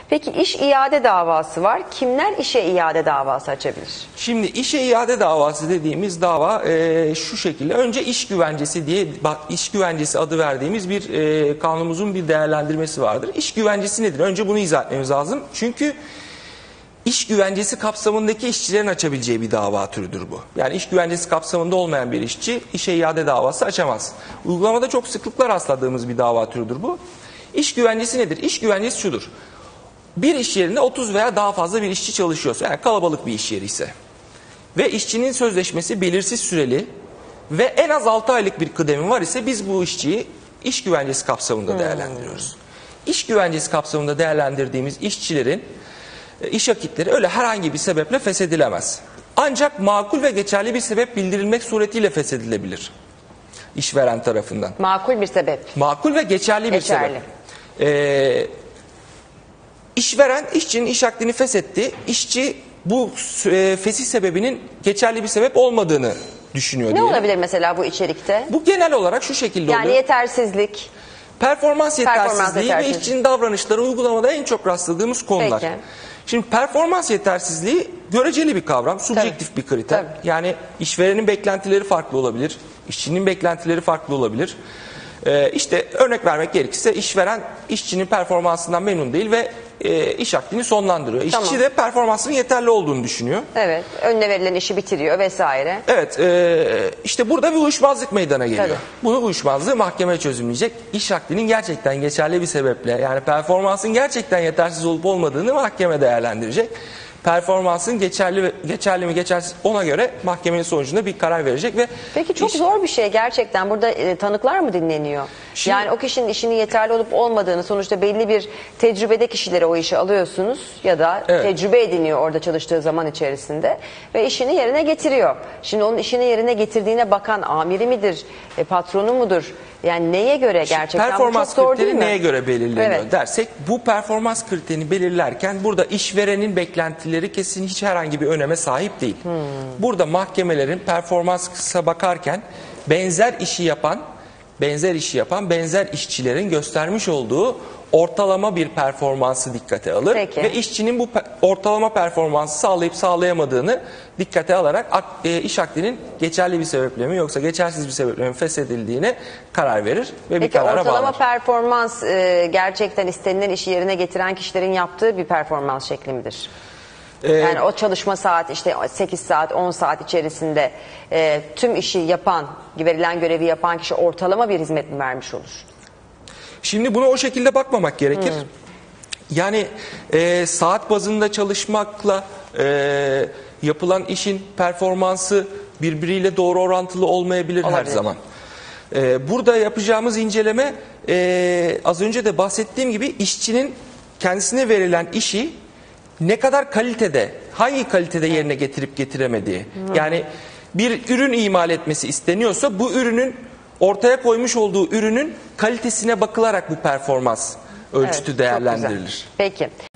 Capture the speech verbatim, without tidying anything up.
Peki iş iade davası var. Kimler işe iade davası açabilir? Şimdi işe iade davası dediğimiz dava e, şu şekilde. Önce iş güvencesi diye bak, iş güvencesi adı verdiğimiz bir e, kanunumuzun bir değerlendirmesi vardır. İş güvencesi nedir? Önce bunu izah etmemiz lazım. Çünkü iş güvencesi kapsamındaki işçilerin açabileceği bir dava türüdür bu. Yani iş güvencesi kapsamında olmayan bir işçi işe iade davası açamaz. Uygulamada çok sıklıkla rastladığımız bir dava türüdür bu. İş güvencesi nedir? İş güvencesi şudur. Bir iş yerinde otuz veya daha fazla bir işçi çalışıyorsa, yani kalabalık bir iş yeri ise ve işçinin sözleşmesi belirsiz süreli ve en az altı aylık bir kıdemi var ise biz bu işçiyi iş güvencesi kapsamında hmm. değerlendiriyoruz. İş güvencesi kapsamında değerlendirdiğimiz işçilerin iş akitleri öyle herhangi bir sebeple feshedilemez. Ancak makul ve geçerli bir sebep bildirilmek suretiyle feshedilebilir işveren tarafından. Makul bir sebep. Makul ve geçerli, geçerli. bir sebep. Ee, işveren işçinin iş akdini feshetti. İşçi bu e, fesih sebebinin geçerli bir sebep olmadığını düşünüyor. Ne diyelim. olabilir mesela bu içerikte? Bu genel olarak şu şekilde yani oluyor. Yani yetersizlik. Performans yetersizliği, performans yetersizliği ve işçinin davranışları uygulamada en çok rastladığımız konular. Peki. Şimdi performans yetersizliği göreceli bir kavram, subjektif bir kriter. Tabii. Yani işverenin beklentileri farklı olabilir, işçinin beklentileri farklı olabilir. Ee, işte örnek vermek gerekirse işveren işçinin performansından memnun değil ve e, iş akdini sonlandırıyor. İşçi Tamam. de performansının yeterli olduğunu düşünüyor. Evet, önüne verilen işi bitiriyor vesaire. Evet, e, işte burada bir uyuşmazlık meydana geliyor. Tabii. Bunu uyuşmazlığı mahkeme çözümleyecek. İş akdinin gerçekten geçerli bir sebeple, yani performansın gerçekten yetersiz olup olmadığını mahkeme değerlendirecek. Performansın geçerli geçerli mi geçersiz, ona göre mahkemenin sonucunda bir karar verecek ve Peki çok iş... zor bir şey gerçekten. Burada e, tanıklar mı dinleniyor? Şimdi... Yani o kişinin işinin yeterli olup olmadığını, sonuçta belli bir tecrübede kişilere o işi alıyorsunuz ya da evet. tecrübe ediniyor orada çalıştığı zaman içerisinde ve işini yerine getiriyor. Şimdi onun işini yerine getirdiğine bakan amiri midir, e, patronu mudur? Yani neye göre gerçekten? Performans bu çok zor değil mi? kriteri neye göre belirleniyor Evet. dersek, bu performans kriterini belirlerken burada işverenin beklentileri kesin hiç herhangi bir öneme sahip değil. Hmm. Burada mahkemelerin performansa bakarken benzer işi yapan, benzer işi yapan, benzer işçilerin göstermiş olduğu ortalama bir performansı dikkate alır. Peki. Ve işçinin bu pe ortalama performansı sağlayıp sağlayamadığını dikkate alarak ak e, iş akdinin geçerli bir sebeple mi yoksa geçersiz bir sebeple mi feshedildiğine karar verir ve Peki, bir karara bağlar. ortalama performans e, gerçekten istenilen işi yerine getiren kişilerin yaptığı bir performans şekli midir? Ee, yani o çalışma saat işte sekiz saat on saat içerisinde e, tüm işi yapan, verilen görevi yapan kişi ortalama bir hizmet mi vermiş olur? Şimdi buna o şekilde bakmamak gerekir. Hmm. Yani e, saat bazında çalışmakla e, yapılan işin performansı birbiriyle doğru orantılı olmayabilir Olabilir. her zaman. E, burada yapacağımız inceleme e, az önce de bahsettiğim gibi işçinin kendisine verilen işi ne kadar kalitede, hangi kalitede yerine getirip getiremediği. Hmm. Yani bir ürün imal etmesi isteniyorsa bu ürünün ortaya koymuş olduğu ürünün kalitesine bakılarak bu performans ölçütü evet, değerlendirilir. Peki.